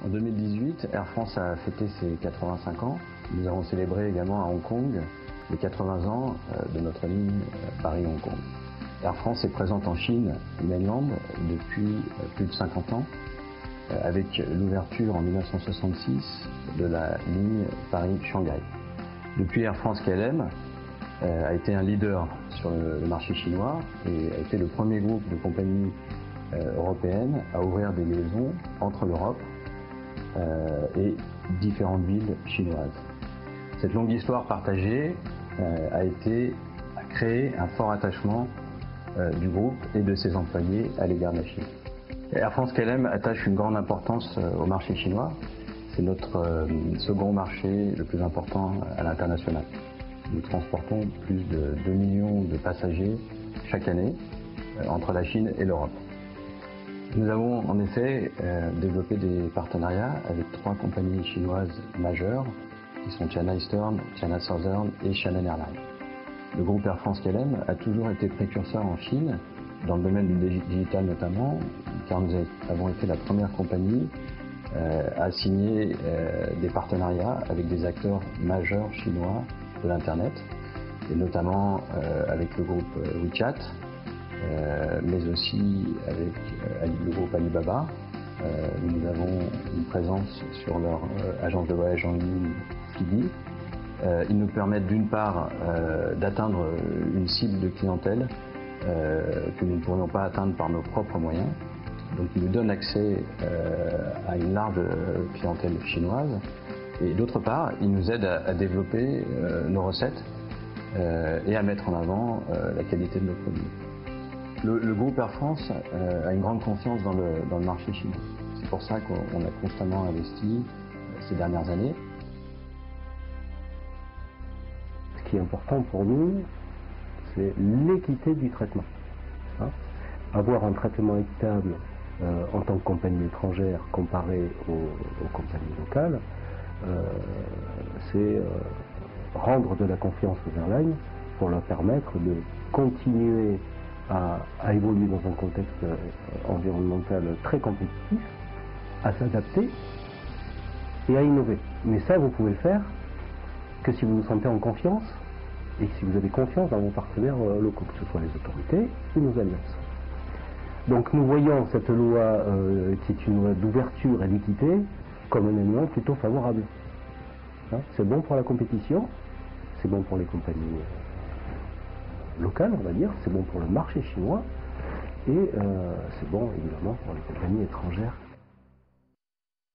En 2018, Air France a fêté ses 85 ans. Nous avons célébré également à Hong Kong les 80 ans de notre ligne Paris-Hong Kong. Air France est présente en Chine, mainland, depuis plus de 50 ans, avec l'ouverture en 1966 de la ligne Paris-Shanghai. Depuis, Air France-KLM a été un leader sur le marché chinois et a été le premier groupe de compagnies européennes à ouvrir des liaisons entre l'Europe et différentes villes chinoises. Cette longue histoire partagée a créé un fort attachement du groupe et de ses employés à l'égard de la Chine. Air France-KLM attache une grande importance au marché chinois. C'est notre second marché le plus important à l'international. Nous transportons plus de 2 millions de passagers chaque année entre la Chine et l'Europe. Nous avons en effet développé des partenariats avec 3 compagnies chinoises majeures qui sont China Eastern, China Southern et Shannon Airlines. Le groupe Air France-KLM a toujours été précurseur en Chine, dans le domaine du digital notamment, car nous avons été la première compagnie à signer des partenariats avec des acteurs majeurs chinois de l'Internet, et notamment avec le groupe WeChat, mais aussi avec le groupe Alibaba. Nous avons une présence sur leur agence de voyage en ligne Fidi. Ils nous permettent d'une part d'atteindre une cible de clientèle que nous ne pourrions pas atteindre par nos propres moyens. Donc ils nous donnent accès à une large clientèle chinoise. Et d'autre part, ils nous aident à développer nos recettes et à mettre en avant la qualité de nos produits. Le groupe Air France a une grande confiance dans le marché chinois. C'est pour ça qu'on a constamment investi ces dernières années. Ce qui est important pour nous, c'est l'équité du traitement. Avoir un traitement équitable en tant que compagnie étrangère comparé aux compagnies locales, c'est rendre de la confiance aux airlines pour leur permettre de continuer à évoluer dans un contexte environnemental très compétitif, à s'adapter et à innover. Mais ça, vous pouvez le faire que si vous vous sentez en confiance et si vous avez confiance dans vos partenaires locaux, que ce soit les autorités ou nos alliances. Donc nous voyons cette loi qui est une loi d'ouverture et d'équité comme un élément plutôt favorable. C'est bon pour la compétition, c'est bon pour les compagnies locales, on va dire, c'est bon pour le marché chinois et c'est bon évidemment pour les compagnies étrangères